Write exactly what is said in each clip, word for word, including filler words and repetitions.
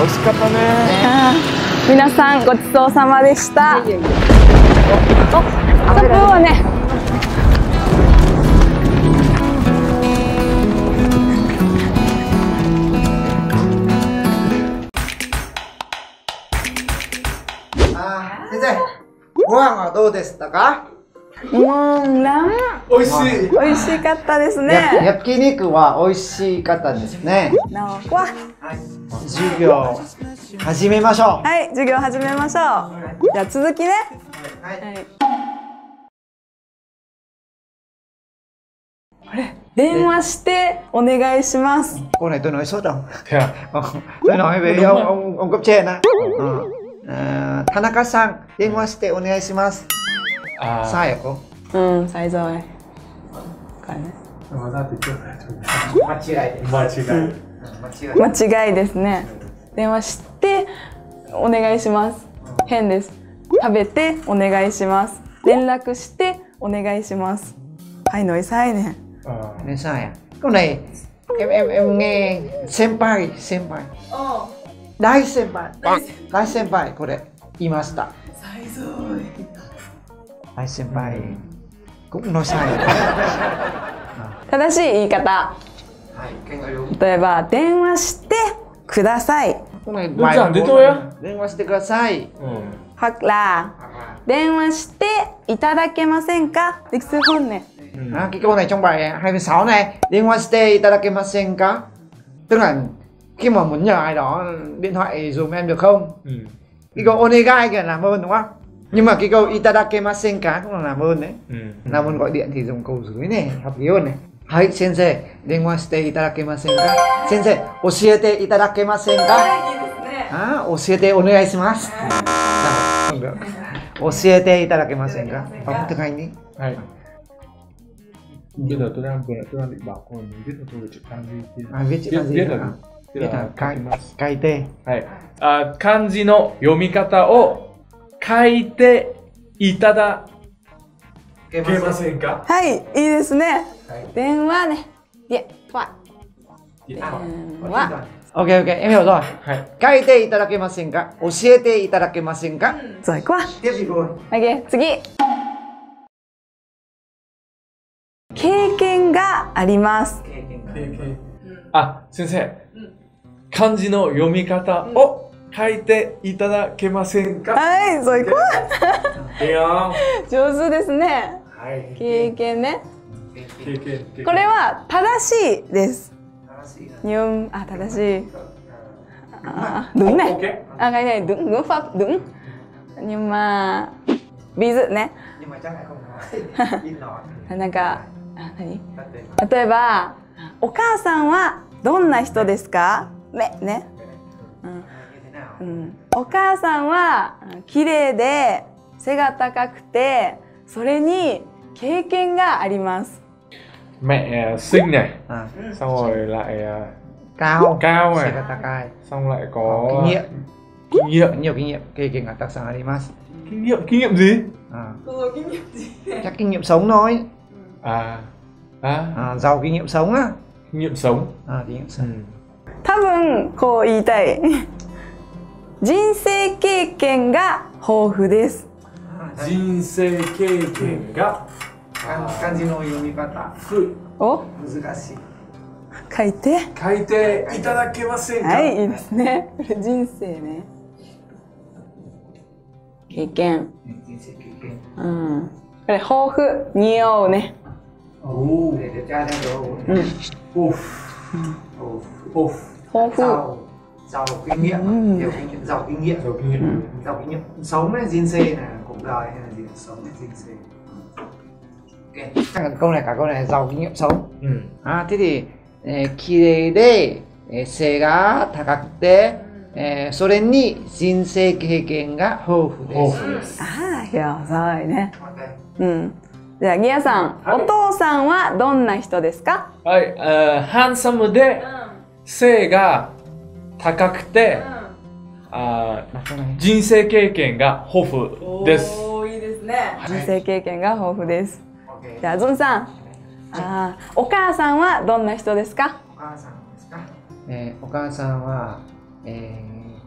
美味しかったね。 皆さんごちそうさまでした。お、ストップはね。 あ、先生、ご飯はどうでしたか？ うん、ラーメン。 美味しい。 美味しかったですね。 焼肉は美味しかったですね。 なおわ。 授業始めましょう。 はい、授業始めましょう。じゃあ続きね。 はい。 はい。これ電話してお願いします。 Cô này tôi nói sốt không? Thế à? Tôi nói về ông ông ông cấp trên á. Ờ, Tanaka-san, điện話してお願いします。 À. Sai hả cô? Ừ, sai rồi. Còn đấy. Hóa ra thì chưa phải chúng ta. 間違いです。 間違い。 間違いですね。電話してお願いします。変です。食べてお願いします。連絡してお願いします。はいnói sai nè. Nói sai à? Câu này em em em nghe senpai senpai. Ờ. Dai senpai. Dai senpai これ言いました。 Sai rồi. Dai senpai cũng nói sai. 正しい言い方。例えば電話してください。 Đơn giản thế thôi á. 電話してください。 hoặc là 電話していただけませんか？lịch sử hơn nè. À, cái câu này trong bài hai mươi sáu này, điện話していただけませんか? Tức là khi mà muốn nhờ ai đó điện thoại dùm em được không? Ừ. Cái câu onegai kìa làm ơn đúng không? Nhưng mà cái câu itadakimasen ka cũng là làm ơn đấy. Ừ. Làm ơn gọi điện thì dùng câu dưới này hợp lý hơn này. Hai sensei, điện話していただけませんか? Sensei, 教えていただけませんか? À, 教えてお願いします. Không được. 教えていただけませんか? Ông thực hành đi. Hay. Bây giờ tôi đang vừa tôi đang định bảo cô mình viết cho tôi về chữ kanji kia. À, viết chữ kanji viết là à? Viết là kai kai te. はい。あ、漢字の読み方を書いていただけませんか？ はい、いいですね。電話ね。điện thoại. Điện thoại. Ok ok, em hiểu rồi. Kai te itadakimasen ka? 教えていただけませんか? Giỏi quá. Tiếp đi cô. Ok, 次。経験があります。 あ、先生。漢字の読み方を書いていただけませんか？ はい、giỏi quá. いいよ。 上手ですね。 はい。 経験ね。 経験。 これは正しいです。Nhưng à正しい. À, đúng này. À cái này đúng ngữ pháp đúng. Nhưng mà ví dụね. Nhưng mà chắc lại không nói. Ít nói. なんか何？例えばお母さんはどんな人ですか？ねね。うん。お母さんは綺麗で背が高くてそれに経験があります。 Mẹ xinh này, à. Xong rồi lại cao, cao này, xong lại có kinh nghiệm, kinh nghiệm, nhiều kinh nghiệm, kinh nghiệm là tác sản arimasu. Kinh nghiệm, kinh nghiệm gì? À. Kinh nghiệm gì? Chắc kinh nghiệm sống thôi. À, à, à giàu kinh nghiệm sống á. Kinh nghiệm sống. À, kinh nghiệm sống. 多分こう言いたい。人生経験が豊富です。 人生経験が。 漢字の読み方。 お？ 難しい。 書いて。 書いていただけませんか？ はい、いいですね。人生ね。経験。 人生経験。 うん。これ豊富、似合うね。 おお。でじゃあねどう？うん。 豊富。豊富。 豊富。giàu kinh nghiệm, nhiều kinh nghiệm, giàu kinh nghiệm, giàu kinh nghiệm, giàu kinh nghiệm sống ấy, jinse là cuộc đời hay là gì sống ấy, jinse. Ok, chắc là câu này cả câu này là giàu kinh nghiệm sống. Ừ. À, thế thì kirei de sei ga takakutte, それに人生経験が豊富です。 ああ、いや、そうね。うん。じゃあ、ギヤさん、お父さんはどんな人ですか？ はい、ハンサムで背が高くて、あ人生経験が豊富です。 おー、いいですね。人生経験が豊富です。じゃあ、ズンさん、あお母さんはどんな人ですか？ お母さんですか？えー、お母さんは、えー、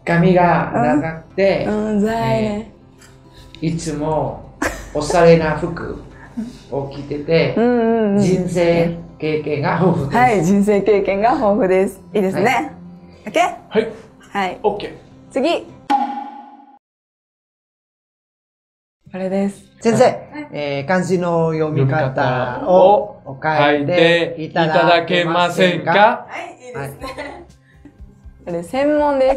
髪が長くて、 うん、ざいね。 いつもおしゃれな服を着てて、 うんうんうん。 人生経験が豊富です。 はい、人生経験が豊富です。いいですね。オッケー？ はい。 はい。 オッケー。 次。これです。 先生、えー、漢字の読み方をお書いていただけませんか？ はい、いいですね。これ専門です。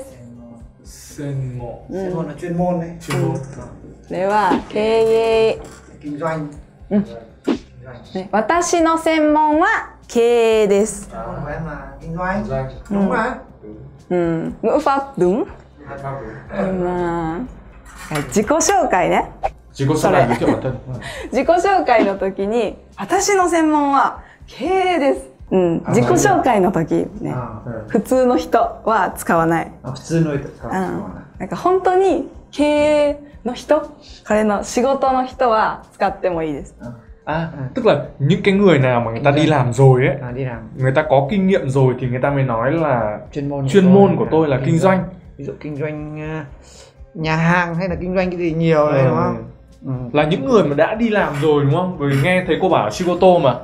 専門。 専門のchuyên mônね。 chuyên môn。 これは経営。 kinh doanh。 うん。ね、私の専門は経営です。 kinh doanh。đúng mà。 うん。ngữ pháp đúng。まあ、自己紹介ね。 自己紹介できなかった。 自己紹介の時に、私の専門は経営です。うん。自己紹介の時ね、普通の人は使わない。 普通の人使わない。 なんか本当に経営の人、彼の仕事の人は使ってもいいです。 À, tức là những cái người nào mà người ta đi làm rồi ấy, à, đi làm. người ta có kinh nghiệm rồi thì người ta mới nói là chuyên môn chuyên môn của tôi là kinh doanh. Ví dụ kinh doanh nhà hàng hay là kinh doanh cái gì nhiều đấy, đúng không? Ừ. Là những người mà đã đi làm rồi, đúng không? Bởi vì nghe thấy cô bảo Shigoto mà.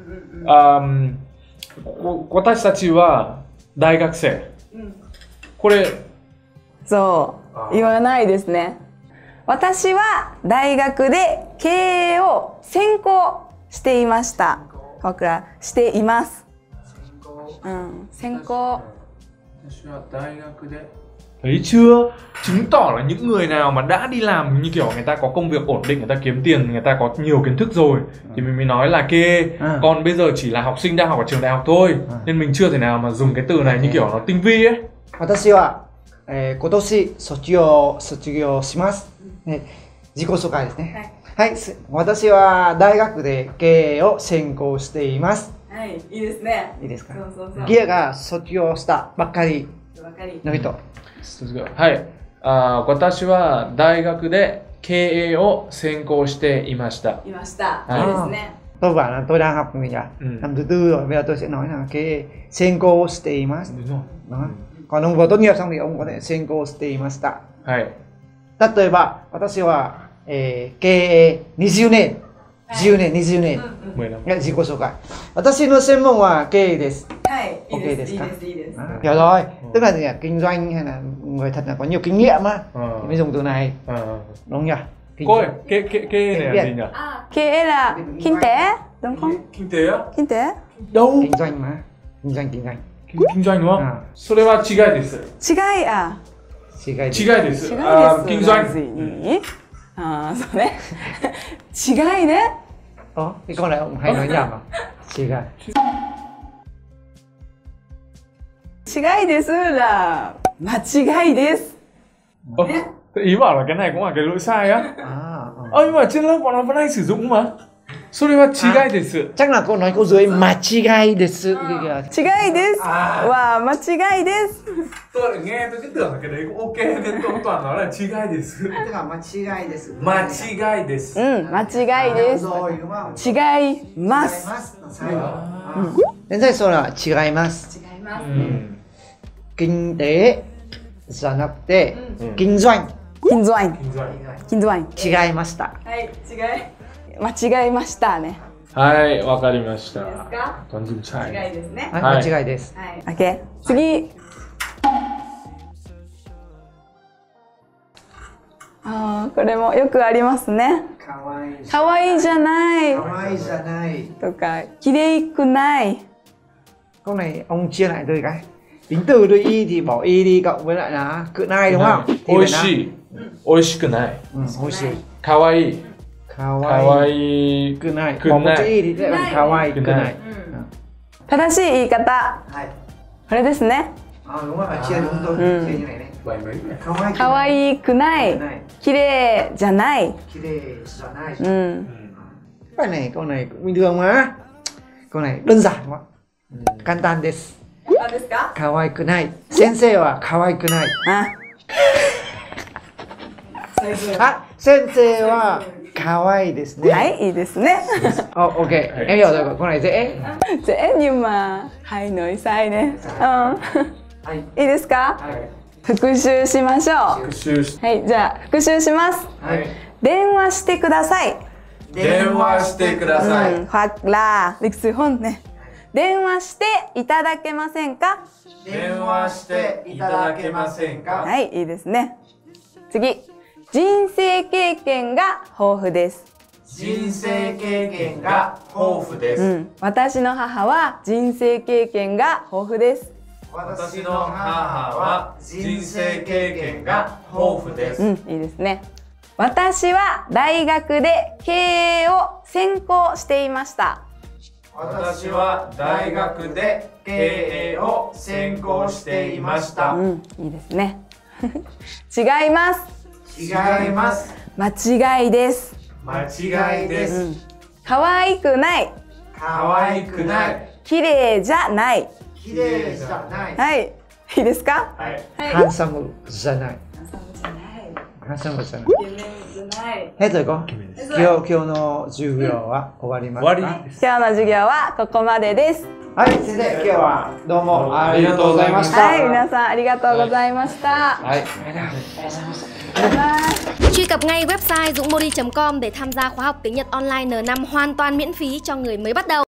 À. Um, 私たちは大学生。これそう言わないですね。私は大学で経営を専攻していました。hoặc làしています。うん、専攻。 私は大学で。Thấy chưa? Chứng tỏ là những người nào mà đã đi làm như kiểu người ta có công việc ổn định, người ta kiếm tiền, người ta có nhiều kiến thức rồi thì mình mới nói là kê. À. Còn bây giờ chỉ là học sinh đang học ở trường đại học thôi, à. Nên mình chưa thể nào mà dùng cái từ này như kiểu nó tinh vi ấy. 私は、えー、今年卒業卒業します。ね、自己紹介ですね。はい、はい、私は大学で経営を専攻しています。 はい、いいですね。 いいですか。 そうそうそう。 ゲアが卒業したばっかりの人。 はい、あ、私は大学で経営を専攻していました。 いました。いいですね。 Tôi bảo là tôi đang học gì nhỉ? Năm thứ tư rồi, bây giờ tôi sẽ nói là cái senko shiteimasu. Đó. Còn ông vừa tốt nghiệp xong thì ông có thể senko shiteimashita. はい。 例えば、私は、えー、経営にじゅうねん、じゅうねん、にじゅうねん。が自己紹介。私の専門は経営です。 はい、いいです。いいです。いいです。 Hiểu rồi. Tức là gì nhỉ? Kinh doanh hay là người thật là có nhiều kinh nghiệm á. Thì mới dùng từ này. Đúng nhỉ? Cô ơi, cái cái cái này là gì nhỉ? Kinh tế là kinh tế, đúng không? Kinh tế á? Kinh tế. Đâu? Kinh doanh mà. Kinh doanh, kinh doanh. Kinh doanh đúng không? それは違いです。 違いあ。 違いです。 違いです。あ、kinh doanh. À, rồi đấy. 違いね。 Ồ, cái con này ông hay nói nhầm à? 違い。 違いですlà間違いです。 Ý bảo là cái này cũng là cái lỗi sai á. Ơ nhưng mà trên lớp bọn nó vẫn hay sử dụng mà. それは違いです。 Chắc là cô nói câu dưới mà違いです。違いです。は間違いです。 Tôi lại nghe tôi cứ tưởng là cái đấy cũng ok nên tôi toàn nói là 違いです。 Tức là 間違いです。 間違いです。 うん、間違いです。 rồi đúng không? 違います。 Đến đây số là 違います。 違います。 kinh tếじゃなくてkinh doanh。 kinh doanh。kinh doanh。 違いました。 はい、違い。間違えましたね。 はい、わかりました。 ですか？ 間違いですね。 はい、間違いです。 はい。オッケー。次。ああ、これもよくありますね。 かわいい。 かわいいじゃない。 かわいいじゃない。 とか、きれいくない。 Câu này ông chia lại từ cái tính từ đôi y thì bỏ y đi cộng với lại là cự nai đúng không? Oishii. Oishikunai. Oishii. Kawaii. Kawaii. くない。もうちょいでかわいくない。 正しい言い方。これですね。 あ、đúng rồi, chia đúng tôi. Chia như này này. かわいくない。綺麗じゃない。 綺麗じゃない。 Ừ. Câu này, câu này cũng bình thường mà. Câu này đơn giản quá. Kantan desu. 何ですか？ かわいくない。先生はかわいくない。 あ。 あ、先生はかわいいですね。 はい、いいですね。 Ồ, ok, em hiểu rồi, câu này dễ. Dễ nhưng mà hay nói sai nè. Ờ. いいですか？ 復習しましょう。 復習しはい、じゃあ復習します。 はい。 電話してください。 電話してください。 うん、hoặc là lịch sử hôn này. 電話していただけませんか？ 電話していただけませんか？ はい、いいですね。次、人生経験が豊富です。 人生経験が豊富です。 うん、私の母は人生経験が豊富です。 私の母は人生経験が豊富です。 うん、いいですね。私は大学で経営を専攻していました。 私は大学で経営を専攻していました。 うん、いいですね。違います。 違います。 間違いです。 間違いです。うん、 可愛くない。 可愛くない。 綺麗じゃない。 綺麗じゃない。 はい、いいですか？ はい。 ハンサムじゃない。ハンサムじゃない。え、というか、今日今日の授業は終わりました。 今日の授業はここまでです。 はい、先生、今日はどうもありがとうございました。 はい、皆さんありがとうございました。 はい。 Truy cập ngay website dũng mori chấm com để tham gia khóa học tiếng Nhật online N năm hoàn toàn miễn phí cho người mới bắt đầu.